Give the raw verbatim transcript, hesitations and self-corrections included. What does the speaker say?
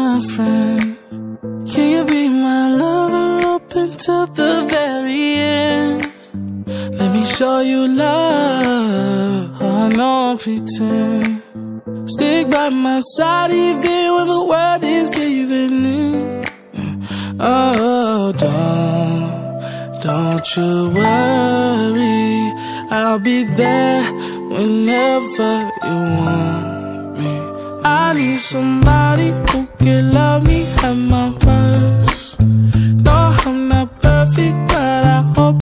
my friend. Can you be my lover up until the very end? Let me show you love, I don't pretend. Stick by my side even when the world is giving in. Oh, don't, don't you worry, I'll be there whenever you want me. I need somebody who can love me at my worst.